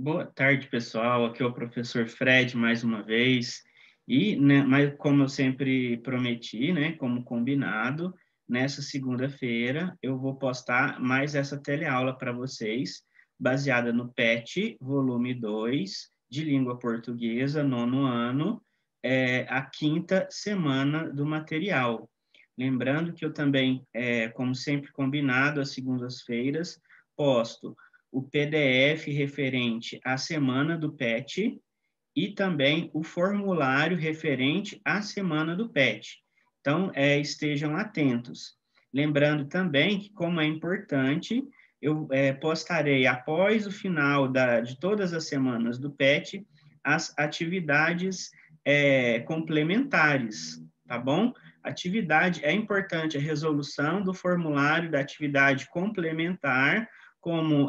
Boa tarde, pessoal. Aqui é o professor Fred, mais uma vez. E, né, mas como eu sempre prometi, né, como combinado, nessa segunda-feira eu vou postar mais essa teleaula para vocês, baseada no PET, volume 2, de língua portuguesa, nono ano, a quinta semana do material. Lembrando que eu também, como sempre combinado, às segundas-feiras, posto o PDF referente à semana do PET e também o formulário referente à semana do PET. Então, estejam atentos. Lembrando também que, como é importante, eu postarei após o final de todas as semanas do PET as atividades complementares, tá bom? Atividade é importante a resolução do formulário da atividade complementar, como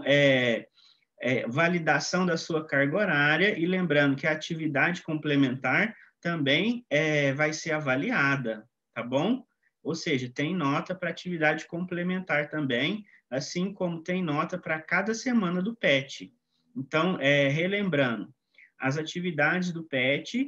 validação da sua carga horária, e lembrando que a atividade complementar também vai ser avaliada, tá bom? Ou seja, tem nota para atividade complementar também, assim como tem nota para cada semana do PET. Então, relembrando, as atividades do PET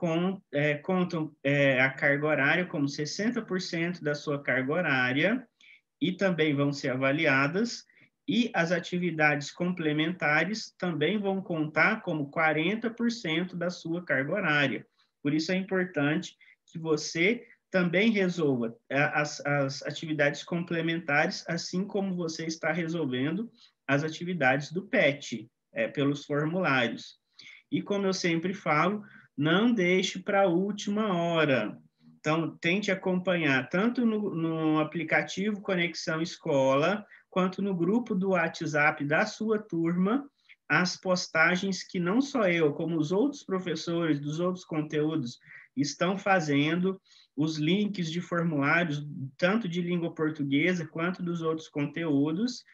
contam a carga horária como 60% da sua carga horária e também vão ser avaliadas, e as atividades complementares também vão contar como 40% da sua carga horária. Por isso é importante que você também resolva as atividades complementares, assim como você está resolvendo as atividades do PET, pelos formulários. E como eu sempre falo, não deixe para a última hora. Então, tente acompanhar tanto no aplicativo Conexão Escola, quanto no grupo do WhatsApp da sua turma, as postagens que não só eu, como os outros professores dos outros conteúdos estão fazendo, os links de formulários, tanto de língua portuguesa quanto dos outros conteúdos,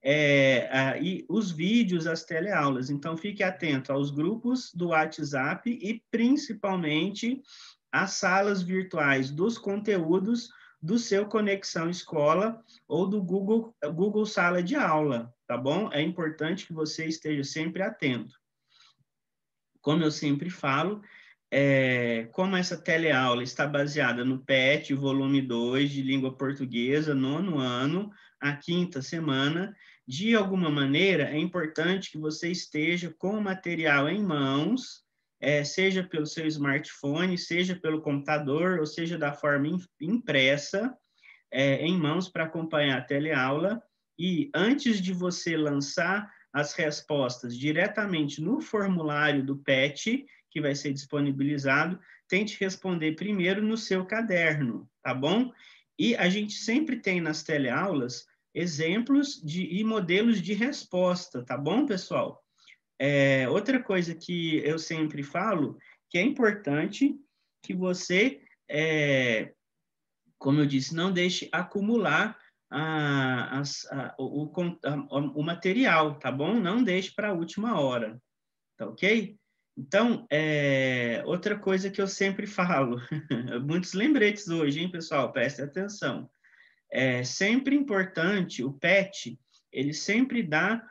e os vídeos, as teleaulas. Então, fique atento aos grupos do WhatsApp e, principalmente, às salas virtuais dos conteúdos do seu Conexão Escola ou do Google Sala de Aula, tá bom? É importante que você esteja sempre atento. Como eu sempre falo, como essa teleaula está baseada no PET, volume 2, de língua portuguesa, nono ano, a quinta semana, de alguma maneira, é importante que você esteja com o material em mãos, seja pelo seu smartphone, seja pelo computador, ou seja da forma impressa, em mãos para acompanhar a teleaula, e antes de você lançar as respostas diretamente no formulário do PET, que vai ser disponibilizado, tente responder primeiro no seu caderno, tá bom? E a gente sempre tem nas teleaulas exemplos e modelos de resposta, tá bom, pessoal? Outra coisa que eu sempre falo, que é importante que você, como eu disse, não deixe acumular o material, tá bom? Não deixe para a última hora, tá ok? Então, outra coisa que eu sempre falo, muitos lembretes hoje, hein, pessoal? Prestem atenção. É sempre importante, o PET, ele sempre dá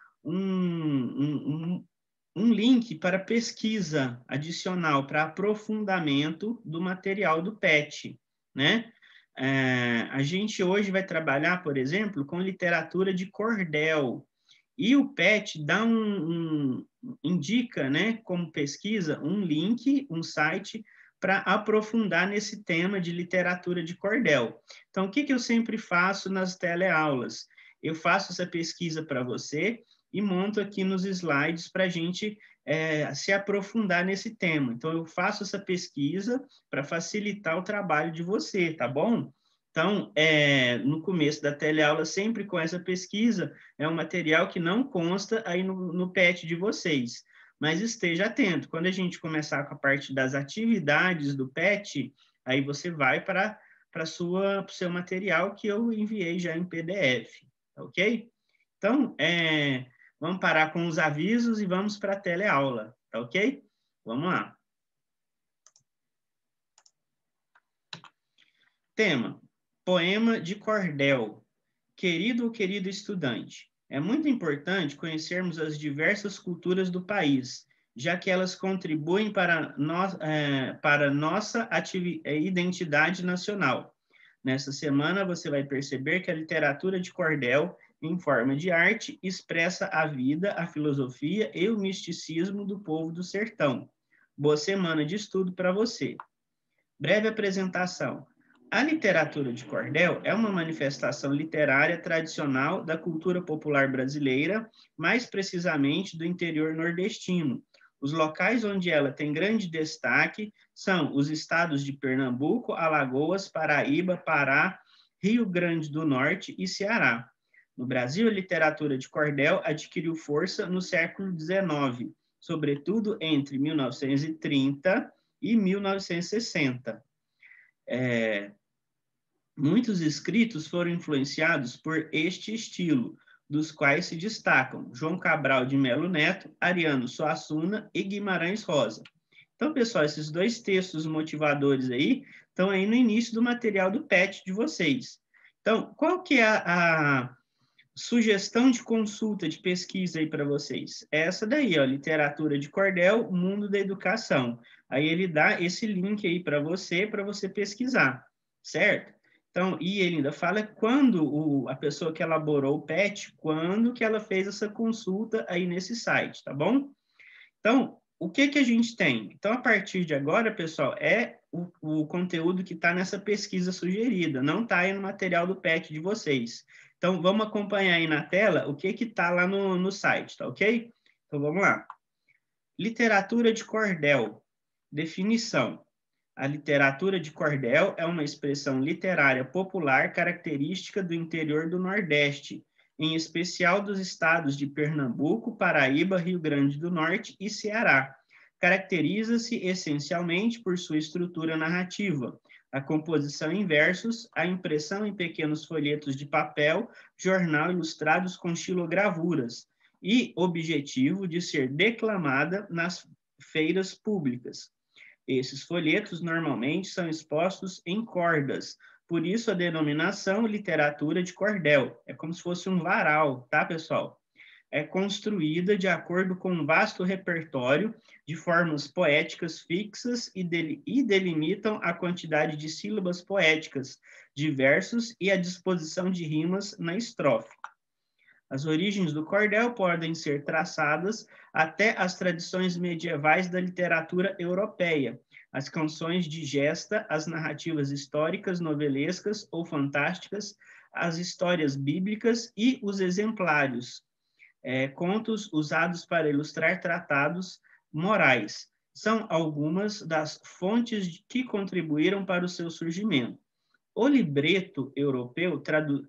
um link para pesquisa adicional, para aprofundamento do material do PET, né? A gente hoje vai trabalhar, por exemplo, com literatura de cordel, e o PET indica, né, como pesquisa, um link, um site para aprofundar nesse tema de literatura de cordel. Então, o que eu sempre faço nas teleaulas? Eu faço essa pesquisa para você e monto aqui nos slides para a gente se aprofundar nesse tema. Então, eu faço essa pesquisa para facilitar o trabalho de você, tá bom? Então, no começo da teleaula, sempre com essa pesquisa, é um material que não consta aí no PET de vocês. Mas esteja atento, quando a gente começar com a parte das atividades do PET, aí você vai para o seu material que eu enviei já em PDF, ok? Então, vamos parar com os avisos e vamos para a teleaula, tá ok? Vamos lá. Tema: Poema de cordel. Querido ou querido estudante, É muito importante conhecermos as diversas culturas do país, já que elas contribuem para nossa identidade nacional. Nessa semana, você vai perceber que a literatura de cordel, em forma de arte, expressa a vida, a filosofia e o misticismo do povo do sertão. Boa semana de estudo para você. Breve apresentação. A literatura de cordel é uma manifestação literária tradicional da cultura popular brasileira, mais precisamente do interior nordestino. Os locais onde ela tem grande destaque são os estados de Pernambuco, Alagoas, Paraíba, Pará, Rio Grande do Norte e Ceará. No Brasil, a literatura de cordel adquiriu força no século XIX, sobretudo entre 1930 e 1960. Muitos escritos foram influenciados por este estilo, dos quais se destacam João Cabral de Melo Neto, Ariano Suassuna e Guimarães Rosa. Então, pessoal, esses dois textos motivadores aí estão aí no início do material do PET de vocês. Então, qual que é a sugestão de consulta, de pesquisa aí para vocês? Essa daí, ó, Literatura de Cordel, Mundo da Educação. Aí ele dá esse link aí para você pesquisar, certo? Então, e ele ainda fala quando a pessoa que elaborou o PET, quando que ela fez essa consulta aí nesse site, tá bom? Então, o que que a gente tem? Então, a partir de agora, pessoal, é o conteúdo que está nessa pesquisa sugerida, não está aí no material do PET de vocês. Então, vamos acompanhar aí na tela o que está lá no site, tá ok? Então, vamos lá. Literatura de cordel. Definição. A literatura de cordel é uma expressão literária popular característica do interior do Nordeste, em especial dos estados de Pernambuco, Paraíba, Rio Grande do Norte e Ceará. Caracteriza-se essencialmente por sua estrutura narrativa, a composição em versos, a impressão em pequenos folhetos de papel, jornal ilustrados com xilogravuras, e objetivo de ser declamada nas feiras públicas. Esses folhetos normalmente são expostos em cordas, por isso a denominação literatura de cordel. É como se fosse um varal, tá, pessoal? É construída de acordo com um vasto repertório de formas poéticas fixas e delimitam a quantidade de sílabas poéticas, de versos e a disposição de rimas na estrofe. As origens do cordel podem ser traçadas até as tradições medievais da literatura europeia, as canções de gesta, as narrativas históricas, novelescas ou fantásticas, as histórias bíblicas e os exemplários, contos usados para ilustrar tratados morais. São algumas das fontes que contribuíram para o seu surgimento. O libreto europeu,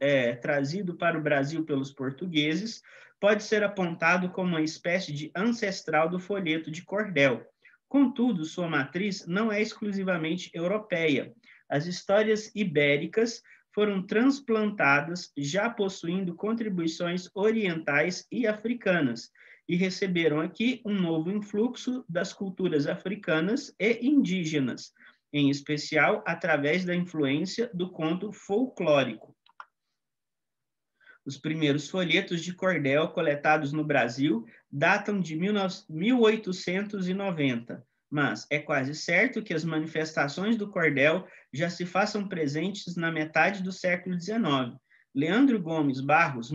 trazido para o Brasil pelos portugueses, pode ser apontado como uma espécie de ancestral do folheto de cordel. Contudo, sua matriz não é exclusivamente europeia. As histórias ibéricas foram transplantadas, já possuindo contribuições orientais e africanas, e receberam aqui um novo influxo das culturas africanas e indígenas, em especial através da influência do conto folclórico. Os primeiros folhetos de cordel coletados no Brasil datam de 1890, mas é quase certo que as manifestações do cordel já se façam presentes na metade do século XIX. Leandro Gomes Barros,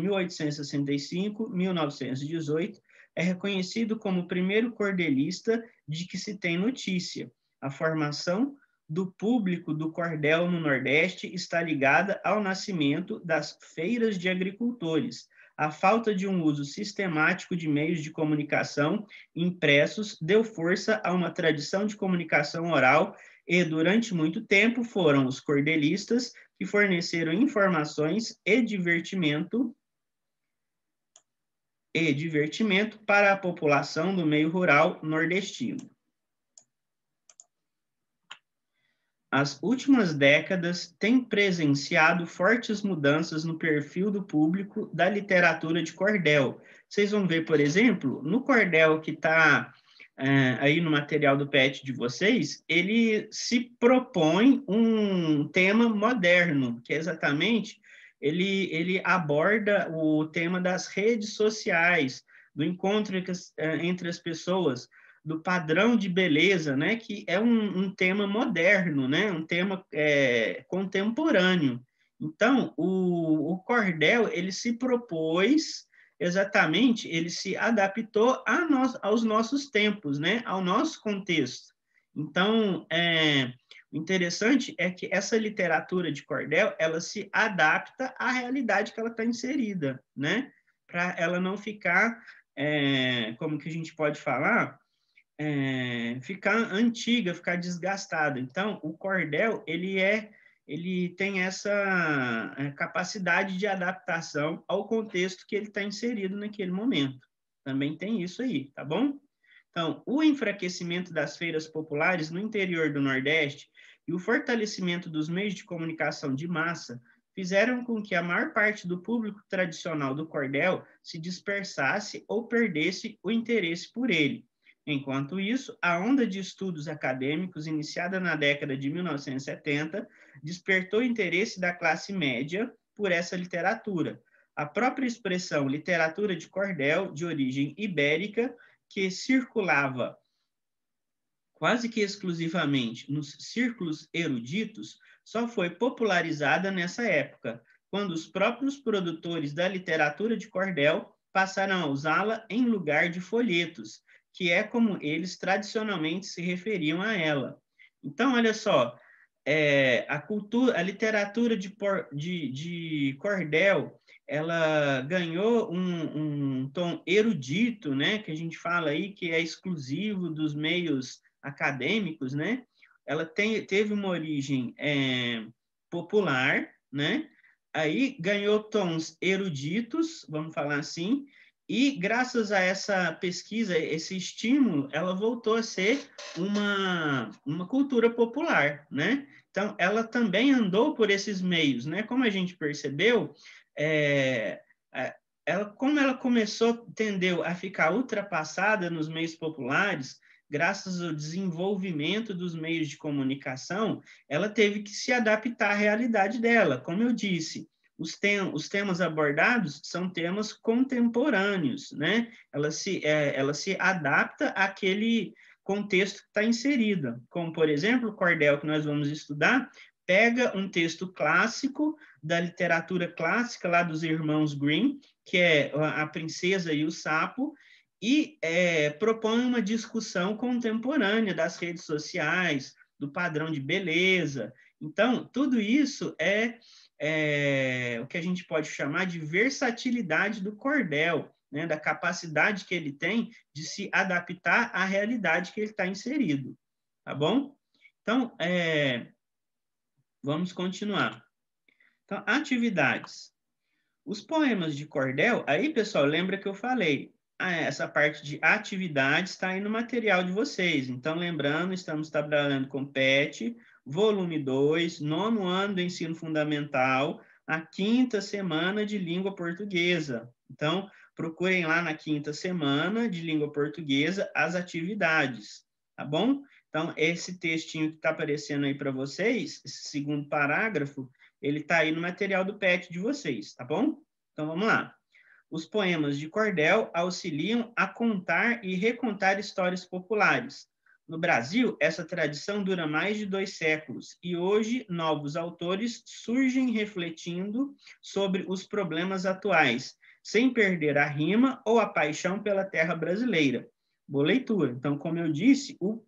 1865-1918, é reconhecido como o primeiro cordelista de que se tem notícia. A formação do público do cordel no Nordeste está ligada ao nascimento das feiras de agricultores. A falta de um uso sistemático de meios de comunicação impressos deu força a uma tradição de comunicação oral e, durante muito tempo, foram os cordelistas que forneceram informações e divertimento para a população do meio rural nordestino. As últimas décadas têm presenciado fortes mudanças no perfil do público da literatura de cordel. Vocês vão ver, por exemplo, no cordel que está aí no material do PET de vocês, ele se propõe um tema moderno, que é exatamente ele aborda o tema das redes sociais, do encontro entre as pessoas, do padrão de beleza, né? Que é um tema moderno, né? Um tema contemporâneo. Então, o cordel, ele se propôs exatamente, ele se adaptou aos nossos tempos, né? Ao nosso contexto. Então, o interessante é que essa literatura de cordel, ela se adapta à realidade que ela está inserida, né? Para ela não ficar, como que a gente pode falar, ficar antiga, ficar desgastada. Então, o cordel, ele tem essa capacidade de adaptação ao contexto que ele está inserido naquele momento. Também tem isso aí, tá bom? Então, o enfraquecimento das feiras populares no interior do Nordeste e o fortalecimento dos meios de comunicação de massa fizeram com que a maior parte do público tradicional do cordel se dispersasse ou perdesse o interesse por ele. Enquanto isso, a onda de estudos acadêmicos, iniciada na década de 1970, despertou o interesse da classe média por essa literatura. A própria expressão literatura de cordel, de origem ibérica, que circulava quase que exclusivamente nos círculos eruditos, só foi popularizada nessa época, quando os próprios produtores da literatura de cordel passaram a usá-la em lugar de folhetos, que é como eles tradicionalmente se referiam a ela. Então, olha só, a literatura de cordel, ela ganhou um tom erudito, né, que a gente fala aí que é exclusivo dos meios acadêmicos, né? Ela teve uma origem popular, né? Aí ganhou tons eruditos, vamos falar assim, e graças a essa pesquisa, esse estímulo, ela voltou a ser uma cultura popular, né? Então, ela também andou por esses meios, né? Como a gente percebeu, como ela tendeu a ficar ultrapassada nos meios populares, graças ao desenvolvimento dos meios de comunicação, ela teve que se adaptar à realidade dela. Como eu disse, os temas abordados são temas contemporâneos, né? Ela se adapta àquele contexto que está inserida. Como, por exemplo, o cordel que nós vamos estudar, pega um texto clássico da literatura clássica lá dos irmãos Grimm, que é A Princesa e o Sapo, e propõe uma discussão contemporânea das redes sociais, do padrão de beleza. Então, tudo isso é o que a gente pode chamar de versatilidade do cordel, né? Da capacidade que ele tem de se adaptar à realidade que ele está inserido. Tá bom? Então, vamos continuar. Então, atividades. Os poemas de cordel, aí, pessoal, lembra que eu falei, essa parte de atividades está aí no material de vocês. Então, lembrando, estamos trabalhando com PET, volume 2, 9º ano do ensino fundamental, a 5ª semana de língua portuguesa. Então, procurem lá na 5ª semana de língua portuguesa as atividades, tá bom? Então, esse textinho que está aparecendo aí para vocês, esse segundo parágrafo, ele está aí no material do PET de vocês, tá bom? Então, vamos lá. Os poemas de cordel auxiliam a contar e recontar histórias populares. No Brasil, essa tradição dura mais de 2 séculos e hoje novos autores surgem refletindo sobre os problemas atuais, sem perder a rima ou a paixão pela terra brasileira. Boa leitura. Então, como eu disse, o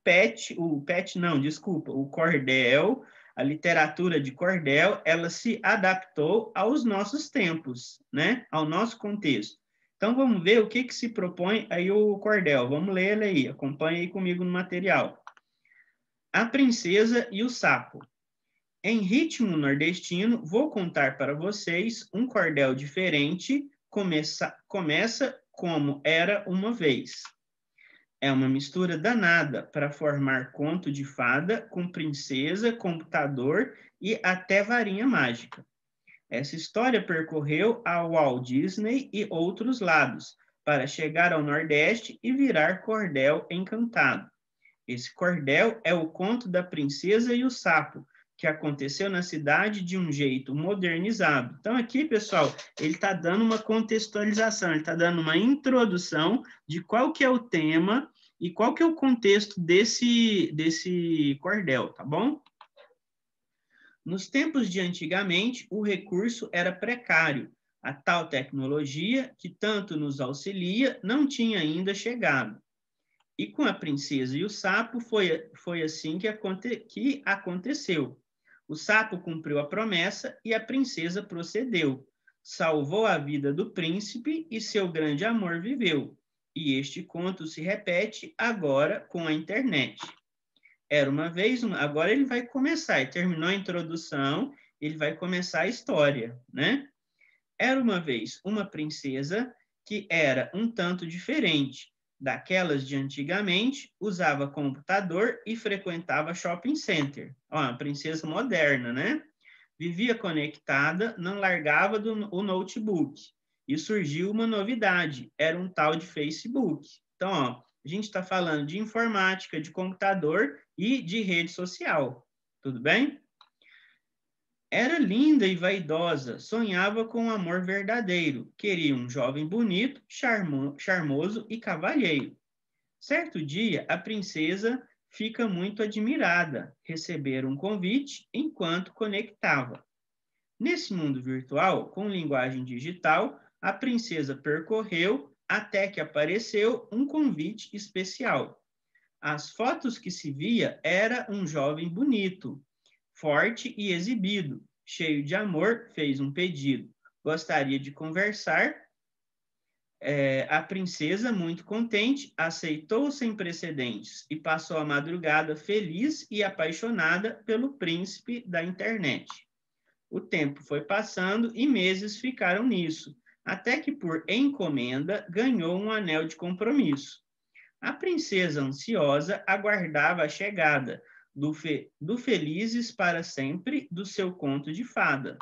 cordel, a literatura de cordel, ela se adaptou aos nossos tempos, né? Ao nosso contexto. Então, vamos ver o que se propõe aí o cordel. Vamos ler ele aí, acompanhe aí comigo no material. A Princesa e o Sapo. Em ritmo nordestino, vou contar para vocês um cordel diferente, começa como era uma vez. É uma mistura danada para formar conto de fada com princesa, computador e até varinha mágica. Essa história percorreu a Walt Disney e outros lados, para chegar ao Nordeste e virar cordel encantado. Esse cordel é o conto da Princesa e o Sapo, que aconteceu na cidade de um jeito modernizado. Então, aqui, pessoal, ele está dando uma contextualização, ele está dando uma introdução de qual que é o tema e qual que é o contexto desse cordel, tá bom? Nos tempos de antigamente, o recurso era precário. A tal tecnologia, que tanto nos auxilia, não tinha ainda chegado. E com a princesa e o sapo foi assim que aconteceu. O sapo cumpriu a promessa e a princesa procedeu. Salvou a vida do príncipe e seu grande amor viveu. E este conto se repete agora com a internet. Era uma vez, agora ele vai começar, ele terminou a introdução, ele vai começar a história, né? Era uma vez uma princesa que era um tanto diferente daquelas de antigamente, usava computador e frequentava shopping center. Ó, uma princesa moderna, né? Vivia conectada, não largava o notebook. E surgiu uma novidade, era um tal de Facebook. Então, ó, a gente está falando de informática, de computador e de rede social. Tudo bem? Era linda e vaidosa, sonhava com um amor verdadeiro, queria um jovem bonito, charmoso e cavalheiro. Certo dia, a princesa fica muito admirada, receber um convite enquanto conectava. Nesse mundo virtual, com linguagem digital, a princesa percorreu até que apareceu um convite especial. As fotos que se via era um jovem bonito, forte e exibido, cheio de amor, fez um pedido. Gostaria de conversar. A princesa, muito contente, aceitou sem precedentes e passou a madrugada feliz e apaixonada pelo príncipe da internet. O tempo foi passando e meses ficaram nisso, até que, por encomenda, ganhou um anel de compromisso. A princesa, ansiosa, aguardava a chegada do Felizes para Sempre do seu conto de fada.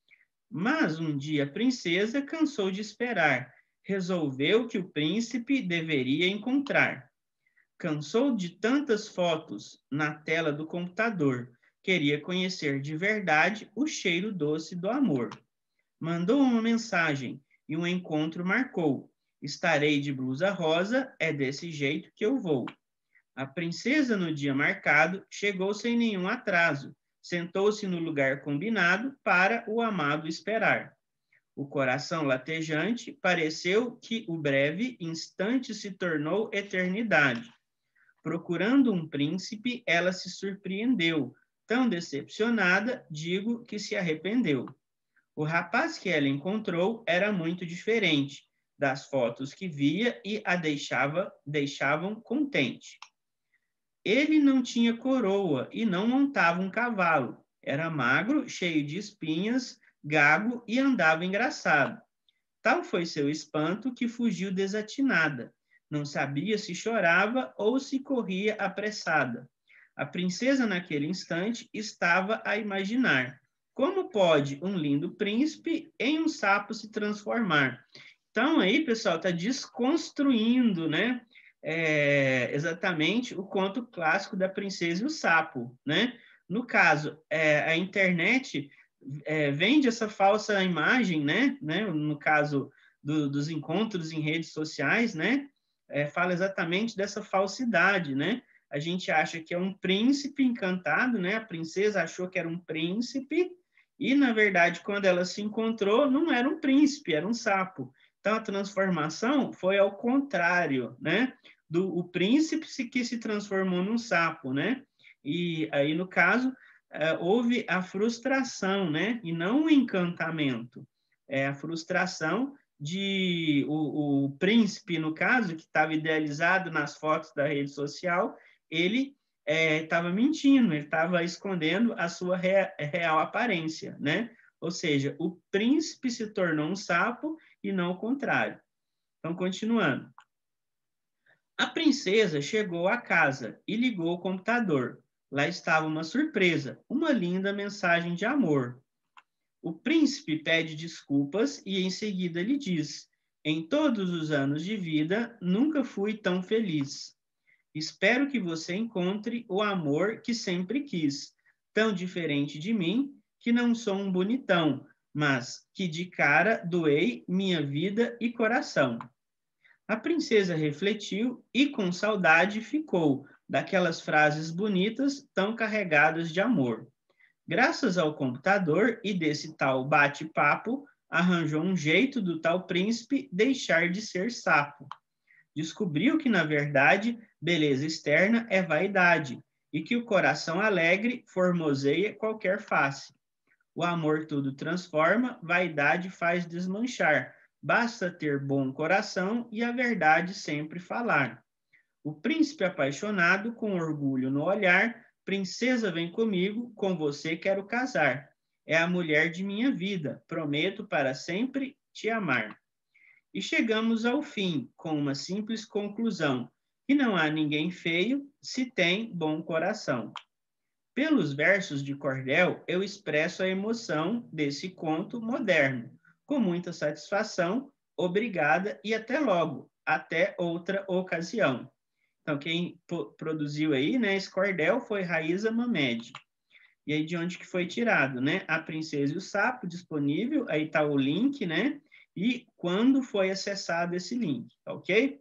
Mas um dia a princesa cansou de esperar, resolveu que o príncipe deveria encontrar. Cansou de tantas fotos na tela do computador, queria conhecer de verdade o cheiro doce do amor. Mandou uma mensagem e um encontro marcou. Estarei de blusa rosa, é desse jeito que eu vou. A princesa, no dia marcado, chegou sem nenhum atraso. Sentou-se no lugar combinado para o amado esperar. O coração latejante pareceu que o breve instante se tornou eternidade. Procurando um príncipe, ela se surpreendeu. Tão decepcionada, digo que se arrependeu. O rapaz que ela encontrou era muito diferente das fotos que via e a deixavam contente. Ele não tinha coroa e não montava um cavalo. Era magro, cheio de espinhas, gago e andava engraçado. Tal foi seu espanto que fugiu desatinada. Não sabia se chorava ou se corria apressada. A princesa, naquele instante, estava a imaginar: como pode um lindo príncipe em um sapo se transformar? Então, aí, pessoal, está desconstruindo, né? Exatamente o conto clássico da princesa e o sapo, né? No caso, a internet vende essa falsa imagem, né? No caso dos encontros em redes sociais, né? Fala exatamente dessa falsidade, né? A gente acha que é um príncipe encantado, né? A princesa achou que era um príncipe e, na verdade, quando ela se encontrou, não era um príncipe, era um sapo. Então, a transformação foi ao contrário, né? O príncipe que se transformou num sapo, né? E aí, no caso, houve a frustração, né? E não o encantamento. A frustração de o príncipe, no caso, que estava idealizado nas fotos da rede social, ele estava mentindo, ele estava escondendo a sua real aparência, né? Ou seja, o príncipe se tornou um sapo e não o contrário. Então, continuando. A princesa chegou à casa e ligou o computador. Lá estava uma surpresa, uma linda mensagem de amor. O príncipe pede desculpas e em seguida lhe diz: em todos os anos de vida, nunca fui tão feliz. Espero que você encontre o amor que sempre quis. tão diferente de mim, que não sou um bonitão, mas que de cara doei minha vida e coração. A princesa refletiu e com saudade ficou daquelas frases bonitas tão carregadas de amor. Graças ao computador e desse tal bate-papo, arranjou um jeito do tal príncipe deixar de ser sapo. Descobriu que, na verdade, beleza externa é vaidade e que o coração alegre formoseia qualquer face. O amor tudo transforma, vaidade faz desmanchar. Basta ter bom coração e a verdade sempre falar. O príncipe apaixonado, com orgulho no olhar, princesa, vem comigo, com você quero casar. É a mulher de minha vida, prometo para sempre te amar. E chegamos ao fim, com uma simples conclusão, que não há ninguém feio se tem bom coração. Pelos versos de cordel, eu expresso a emoção desse conto moderno. Com muita satisfação, obrigada e até logo, até outra ocasião. Então, quem produziu aí, né, esse cordel foi Raíza Mamed. E aí, de onde que foi tirado, né? A Princesa e o Sapo, disponível, aí tá o link, né? E quando foi acessado esse link, ok?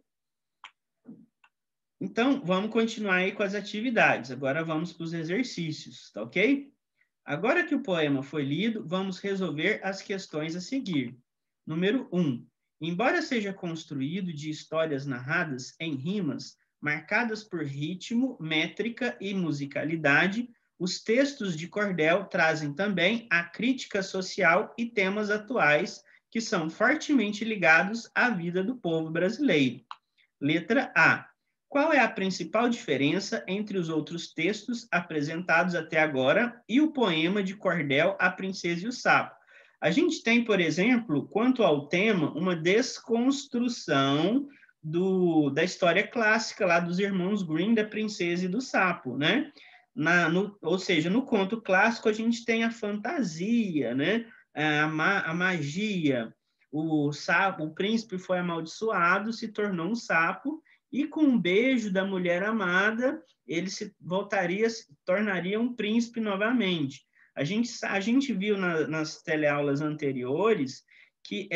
Então, vamos continuar aí com as atividades. Agora vamos para os exercícios, tá ok? Agora que o poema foi lido, vamos resolver as questões a seguir. Número 1. Embora seja construído de histórias narradas em rimas, marcadas por ritmo, métrica e musicalidade, os textos de cordel trazem também a crítica social e temas atuais que são fortemente ligados à vida do povo brasileiro. Letra A. Qual é a principal diferença entre os outros textos apresentados até agora e o poema de cordel A Princesa e o Sapo? A gente tem, por exemplo, quanto ao tema, uma desconstrução da história clássica lá dos irmãos Grimm, da Princesa e do Sapo, né? Ou seja, no conto clássico a gente tem a fantasia, né? A magia. O príncipe foi amaldiçoado, se tornou um sapo, e com um beijo da mulher amada, ele se tornaria um príncipe novamente. A gente viu nas teleaulas anteriores que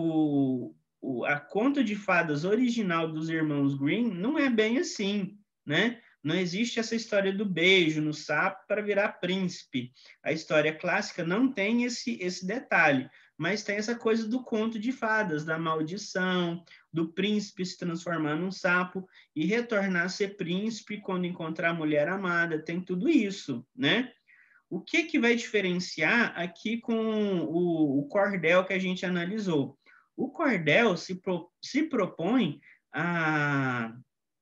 a conto de fadas original dos irmãos Grimm não é bem assim, né? Não existe essa história do beijo no sapo para virar príncipe. A história clássica não tem esse detalhe, mas tem essa coisa do conto de fadas, da maldição, do príncipe se transformar num sapo e retornar a ser príncipe quando encontrar a mulher amada. Tem tudo isso, né? O que vai diferenciar aqui com o cordel que a gente analisou? O cordel se propõe a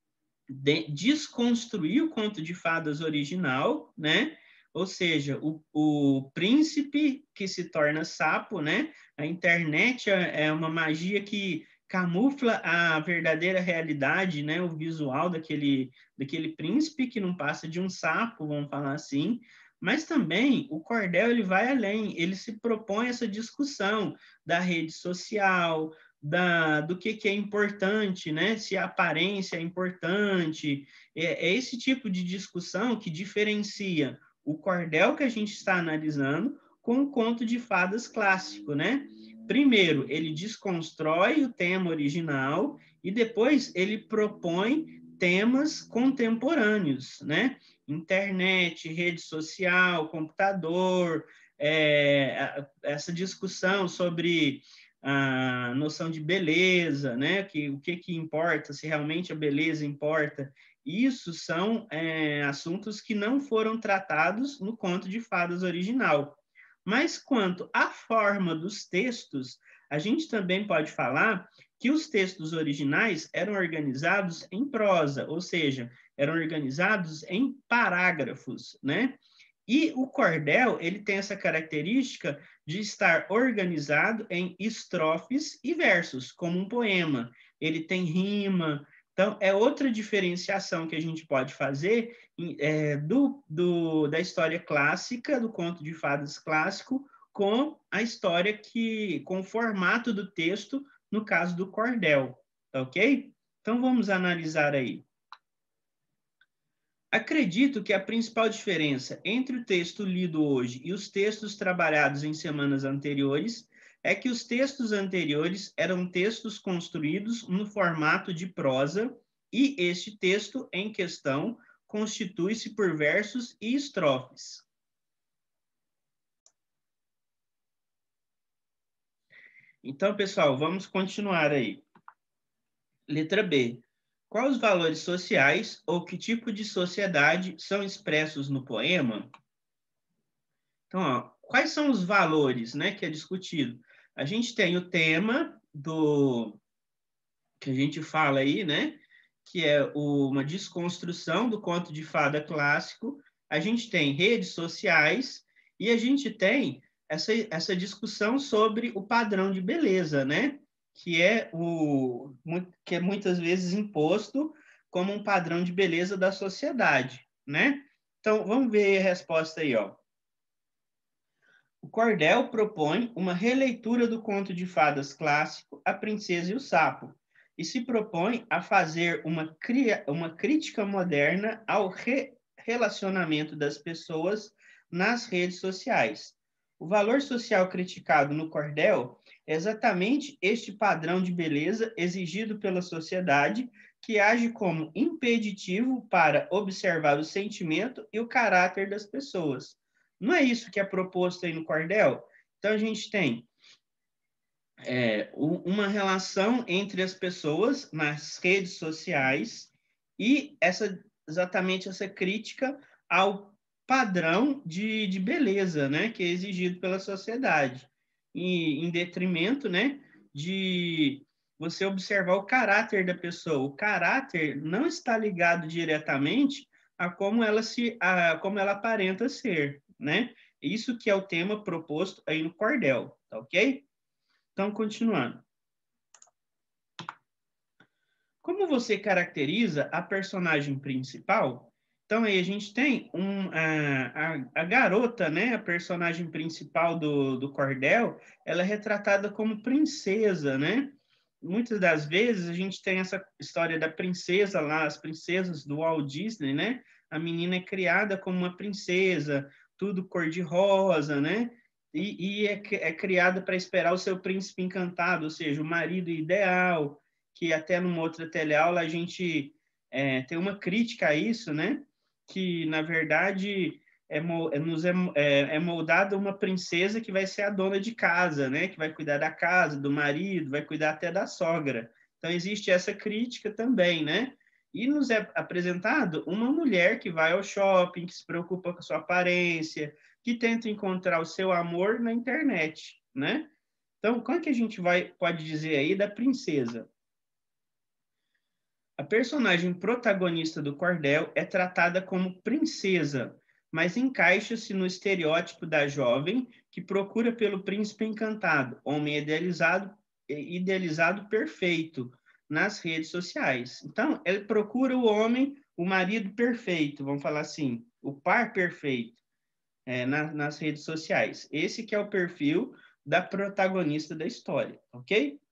desconstruir o conto de fadas original, né? Ou seja, o príncipe que se torna sapo, né? A internet é uma magia que camufla a verdadeira realidade, né? O visual daquele príncipe que não passa de um sapo, vamos falar assim. Mas também o cordel ele vai além, ele se propõe essa discussão da rede social, do que é importante, né? Se a aparência é importante. É esse tipo de discussão que diferencia o cordel que a gente está analisando com o conto de fadas clássico, né? Primeiro, ele desconstrói o tema original e depois ele propõe temas contemporâneos, né? Internet, rede social, computador, essa discussão sobre a noção de beleza, né? O que importa, se realmente a beleza importa. Isso são assuntos que não foram tratados no conto de fadas original. Mas quanto à forma dos textos, a gente também pode falar que os textos originais eram organizados em prosa, ou seja, eram organizados em parágrafos, né? E o cordel, ele tem essa característica de estar organizado em estrofes e versos, como um poema. Ele tem rima. Então, é outra diferenciação que a gente pode fazer da história clássica, do conto de fadas clássico, com a história com o formato do texto, no caso do cordel. Tá ok? Então, vamos analisar aí. Acredito que a principal diferença entre o texto lido hoje e os textos trabalhados em semanas anteriores é que os textos anteriores eram textos construídos no formato de prosa e este texto em questão constitui-se por versos e estrofes. Então, pessoal, vamos continuar aí. Letra B. Quais os valores sociais ou que tipo de sociedade são expressos no poema? Então, ó, quais são os valores, né, que é discutido? A gente tem o tema do que a gente fala aí, né, que é uma desconstrução do conto de fada clássico. A gente tem redes sociais e a gente tem essa discussão sobre o padrão de beleza, né, que é muitas vezes imposto como um padrão de beleza da sociedade, né? Então, vamos ver a resposta aí, ó. O Cordel propõe uma releitura do conto de fadas clássico A Princesa e o Sapo e se propõe a fazer uma crítica moderna ao relacionamento das pessoas nas redes sociais. O valor social criticado no Cordel é exatamente este padrão de beleza exigido pela sociedade que age como impeditivo para observar o sentimento e o caráter das pessoas. Não é isso que é proposto aí no Cordel? Então, a gente tem uma relação entre as pessoas nas redes sociais e exatamente essa crítica ao padrão de beleza, né, que é exigido pela sociedade, e em detrimento, né, de você observar o caráter da pessoa. O caráter não está ligado diretamente como ela aparenta ser, né? Isso que é o tema proposto aí no Cordel, tá ok? Então, continuando. Como você caracteriza a personagem principal? Então, aí a gente tem a garota, né? A personagem principal do Cordel, ela é retratada como princesa, né? Muitas das vezes a gente tem essa história da princesa lá, as princesas do Walt Disney, né? A menina é criada como uma princesa, tudo cor-de-rosa, né? É criada para esperar o seu príncipe encantado, ou seja, o marido ideal, que até numa outra teleaula a gente tem uma crítica a isso, né? Que, na verdade, é moldada uma princesa que vai ser a dona de casa, né? Que vai cuidar da casa, do marido, vai cuidar até da sogra. Então, existe essa crítica também, né? E nos é apresentado uma mulher que vai ao shopping, que se preocupa com a sua aparência, que tenta encontrar o seu amor na internet, né? Então, como é que a gente pode dizer aí da princesa? A personagem protagonista do Cordel é tratada como princesa, mas encaixa-se no estereótipo da jovem que procura pelo príncipe encantado, homem idealizado perfeito nas redes sociais. Então, ele procura o homem, o marido perfeito, vamos falar assim, o par perfeito nas redes sociais. Esse que é o perfil da protagonista da história, ok?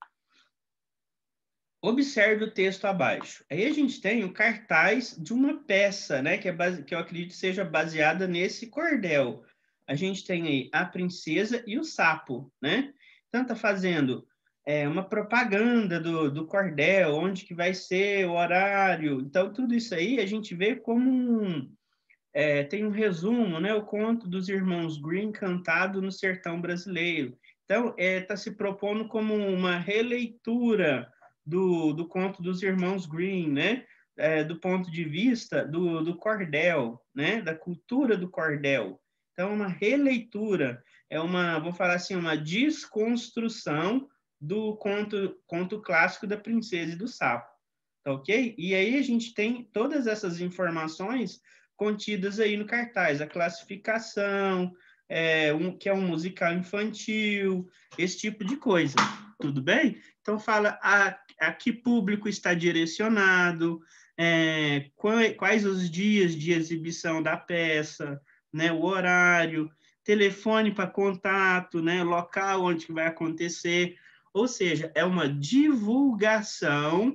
Observe o texto abaixo. Aí a gente tem o cartaz de uma peça, né, que eu acredito seja baseada nesse cordel. A gente tem aí a princesa e o sapo, né? Então tá fazendo uma propaganda do cordel, onde que vai ser o horário. Então tudo isso aí a gente vê como tem um resumo, né? O conto dos irmãos Grimm cantado no sertão brasileiro. Então, está se propondo como uma releitura do conto dos irmãos Grimm, né? Do ponto de vista do cordel, né? Da cultura do cordel. Então, uma releitura, vou falar assim, uma desconstrução do conto clássico da Princesa e do Sapo, tá ok? E aí a gente tem todas essas informações contidas aí no cartaz, a classificação, que é um musical infantil, esse tipo de coisa, tudo bem? Então fala a que público está direcionado, quais os dias de exibição da peça, né, o horário, telefone para contato, né, local onde vai acontecer, ou seja, é uma divulgação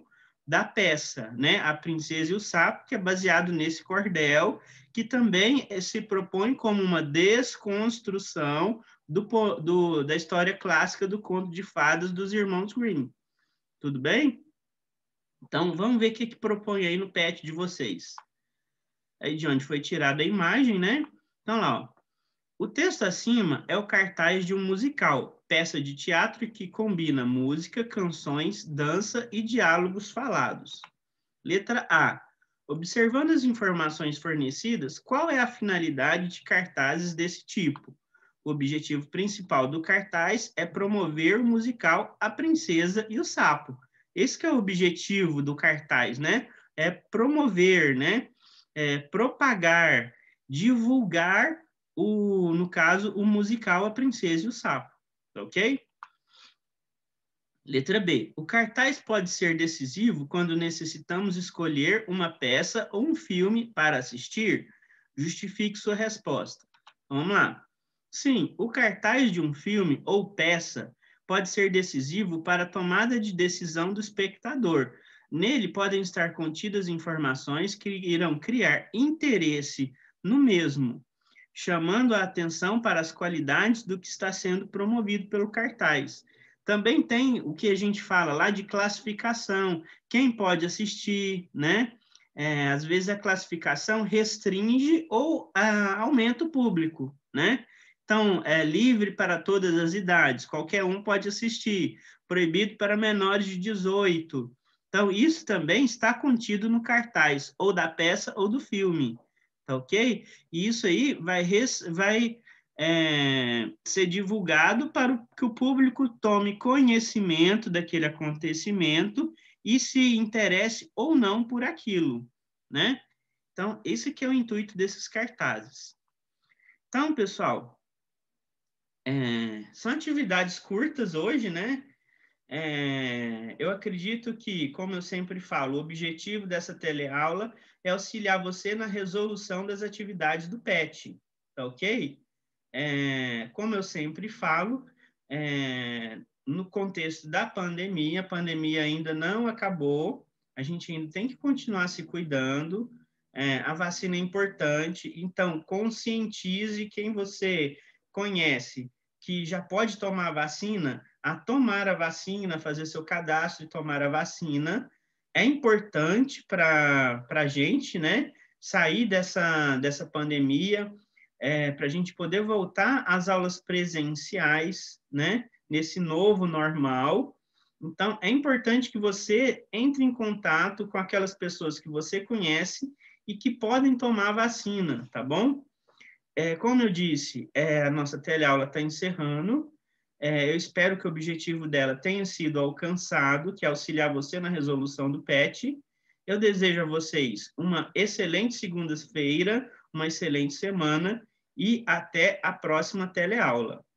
da peça, né? A Princesa e o Sapo, que é baseado nesse cordel, que também se propõe como uma desconstrução da história clássica do conto de fadas dos irmãos Grimm. Tudo bem? Então, vamos ver o que propõe aí no PET de vocês. Aí de onde foi tirada a imagem, né? Então, lá, ó. O texto acima é o cartaz de um musical, peça de teatro que combina música, canções, dança e diálogos falados. Letra A. Observando as informações fornecidas, qual é a finalidade de cartazes desse tipo? O objetivo principal do cartaz é promover o musical A Princesa e o Sapo. Esse que é o objetivo do cartaz, né? É promover, né? É propagar, divulgar no caso, o musical A Princesa e o Sapo, ok? Letra B. O cartaz pode ser decisivo quando necessitamos escolher uma peça ou um filme para assistir? Justifique sua resposta. Vamos lá. Sim, o cartaz de um filme ou peça pode ser decisivo para a tomada de decisão do espectador. Nele podem estar contidas informações que irão criar interesse no mesmo, chamando a atenção para as qualidades do que está sendo promovido pelo cartaz. Também tem o que a gente fala lá de classificação, quem pode assistir, né? Às vezes a classificação restringe ou aumenta o público, né? Então, é livre para todas as idades, qualquer um pode assistir, proibido para menores de 18. Então, isso também está contido no cartaz, ou da peça ou do filme, tá ok? E isso aí vai ser divulgado para que o público tome conhecimento daquele acontecimento e se interesse ou não por aquilo, né? Então, esse que é o intuito desses cartazes. Então, pessoal, são atividades curtas hoje, né? Eu acredito que, como eu sempre falo, o objetivo dessa teleaula é auxiliar você na resolução das atividades do PET, tá ok? Como eu sempre falo, no contexto da pandemia, a pandemia ainda não acabou, a gente ainda tem que continuar se cuidando, a vacina é importante, então conscientize quem você conhece que já pode tomar a vacina, a tomar a vacina, fazer seu cadastro e tomar a vacina. É importante para a gente, né, sair dessa pandemia, para a gente poder voltar às aulas presenciais, né, nesse novo normal. Então, é importante que você entre em contato com aquelas pessoas que você conhece e que podem tomar a vacina, tá bom? Como eu disse, a nossa teleaula está encerrando. Eu espero que o objetivo dela tenha sido alcançado, que é auxiliar você na resolução do PET. Eu desejo a vocês uma excelente segunda-feira, uma excelente semana e até a próxima teleaula.